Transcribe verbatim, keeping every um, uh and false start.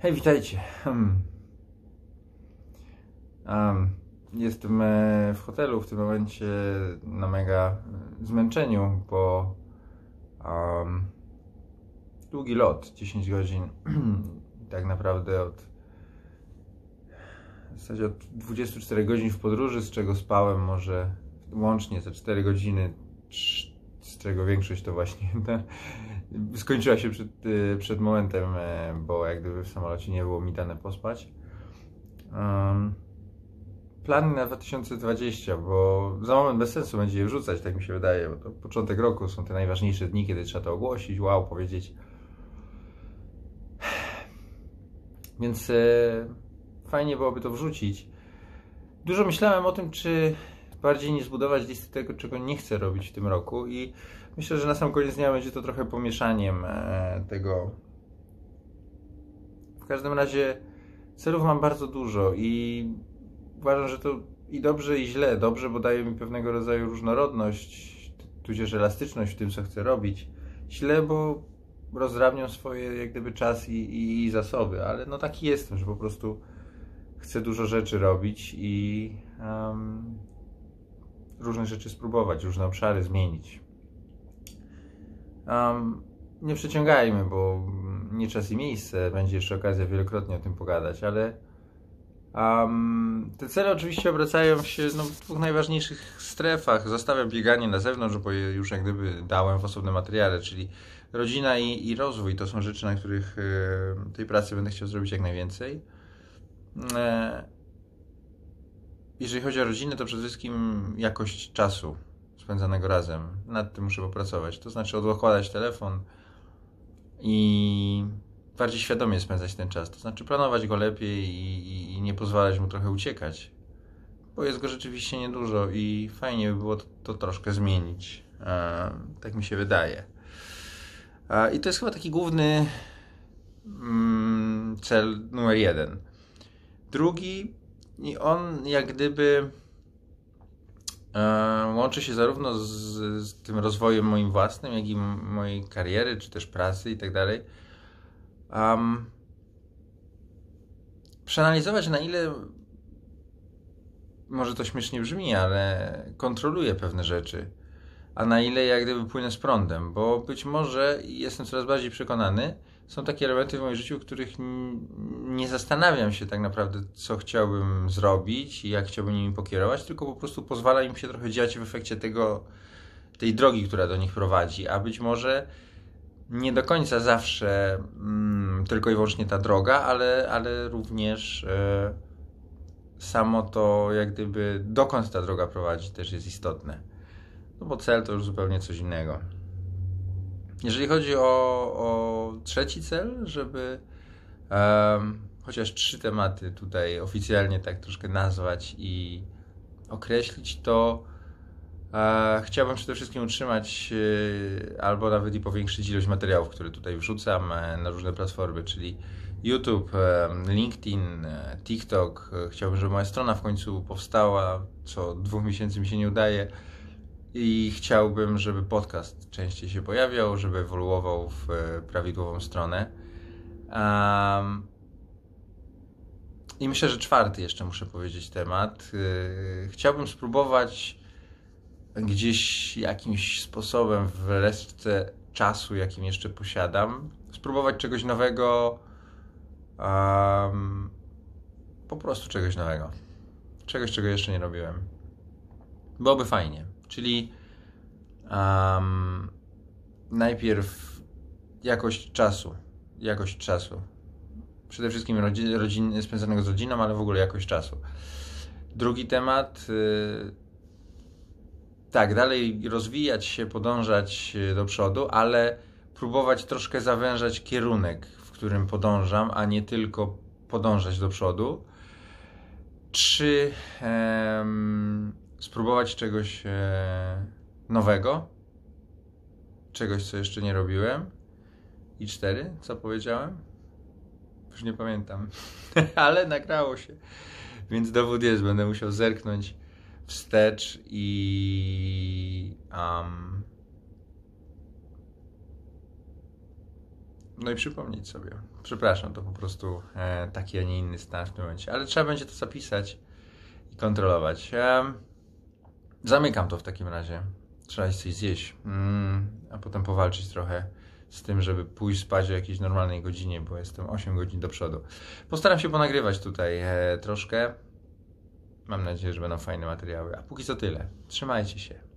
Hej, witajcie. Hmm. Um, jestem e, w hotelu w tym momencie na mega zmęczeniu, bo um, długi lot, dziesięć godzin. Tak naprawdę od, w zasadzie od dwudziestu czterech godzin w podróży, z czego spałem może łącznie za cztery godziny, z czego większość to właśnie ta, skończyła się przed, przed momentem, bo jak gdyby w samolocie nie było mi dane pospać. Um, plany na dwa tysiące dwudziesty, bo za moment bez sensu będzie je wrzucać, tak mi się wydaje, bo to początek roku, są te najważniejsze dni, kiedy trzeba to ogłosić, wow, powiedzieć. Więc e, fajnie byłoby to wrzucić. Dużo myślałem o tym, czy bardziej nie zbudować listy tego, czego nie chcę robić w tym roku, i myślę, że na sam koniec dnia będzie to trochę pomieszaniem e, tego. W każdym razie celów mam bardzo dużo i uważam, że to i dobrze, i źle. Dobrze, bo daje mi pewnego rodzaju różnorodność, tudzież elastyczność w tym, co chcę robić. Źle, bo rozdrabniam swoje jak gdyby czas i, i, i zasoby, ale no taki jestem, że po prostu chcę dużo rzeczy robić i um, różne rzeczy spróbować, różne obszary zmienić. Um, nie przeciągajmy, bo nie czas i miejsce, będzie jeszcze okazja wielokrotnie o tym pogadać, ale um, te cele oczywiście obracają się no, w dwóch najważniejszych strefach. Zostawiam bieganie na zewnątrz, bo je już jak gdyby dałem w osobnym materiale, czyli rodzina i, i rozwój. To są rzeczy, na których y, tej pracy będę chciał zrobić jak najwięcej. E, jeżeli chodzi o rodzinę, to przede wszystkim jakość czasu spędzanego razem. Nad tym muszę popracować. To znaczy odkładać telefon i bardziej świadomie spędzać ten czas. To znaczy planować go lepiej i, i nie pozwalać mu trochę uciekać. Bo jest go rzeczywiście niedużo i fajnie by było to, to troszkę zmienić. E, tak mi się wydaje. E, I to jest chyba taki główny mm, cel numer jeden. Drugi, i on jak gdyby e, łączy się zarówno z, z tym rozwojem moim własnym, jak i mojej kariery, czy też pracy i tak dalej. Um, przeanalizować, na ile, może to śmiesznie brzmi, ale kontroluję pewne rzeczy, a na ile jak gdyby płynę z prądem, bo być może, i jestem coraz bardziej przekonany, są takie elementy w moim życiu, w których nie zastanawiam się tak naprawdę, co chciałbym zrobić i jak chciałbym nimi pokierować, tylko po prostu pozwala im się trochę dziać w efekcie tego, tej drogi, która do nich prowadzi, a być może nie do końca zawsze mm, tylko i wyłącznie ta droga, ale, ale również e, samo to, jak gdyby dokąd ta droga prowadzi, też jest istotne. No bo cel to już zupełnie coś innego. Jeżeli chodzi o, o trzeci cel, żeby um, chociaż trzy tematy tutaj oficjalnie tak troszkę nazwać i określić, to e, chciałbym przede wszystkim utrzymać e, albo nawet i powiększyć ilość materiałów, które tutaj wrzucam e, na różne platformy, czyli YouTube, e, LinkedIn, e, TikTok. E, chciałbym, żeby moja strona w końcu powstała, co od dwóch miesięcy mi się nie udaje. I chciałbym, żeby podcast częściej się pojawiał, żeby ewoluował w prawidłową stronę. Um, I myślę, że czwarty jeszcze muszę powiedzieć temat. Yy, chciałbym spróbować gdzieś jakimś sposobem w resztce czasu, jakim jeszcze posiadam, spróbować czegoś nowego, um, po prostu czegoś nowego. Czegoś, czego jeszcze nie robiłem. Byłoby fajnie. Czyli um, najpierw jakość czasu. Jakość czasu. Przede wszystkim rodzin, rodzin, spędzonego z rodziną, ale w ogóle jakość czasu. Drugi temat. Yy, tak, dalej rozwijać się, podążać do przodu, ale próbować troszkę zawężać kierunek, w którym podążam, a nie tylko podążać do przodu. Trzy. Em, spróbować czegoś e, nowego, czegoś, co jeszcze nie robiłem. I cztery, co powiedziałem? Już nie pamiętam, ale nagrało się, więc dowód jest, będę musiał zerknąć wstecz i um, No i przypomnieć sobie. Przepraszam, to po prostu e, taki, a nie inny stan w tym momencie. Ale trzeba będzie to zapisać i kontrolować. E, zamykam to w takim razie. Trzeba coś zjeść. Mm, a potem powalczyć trochę z tym, żeby pójść spać o jakiejś normalnej godzinie, bo jestem osiem godzin do przodu. Postaram się ponagrywać tutaj e, troszkę. Mam nadzieję, że będą fajne materiały. A póki co tyle. Trzymajcie się.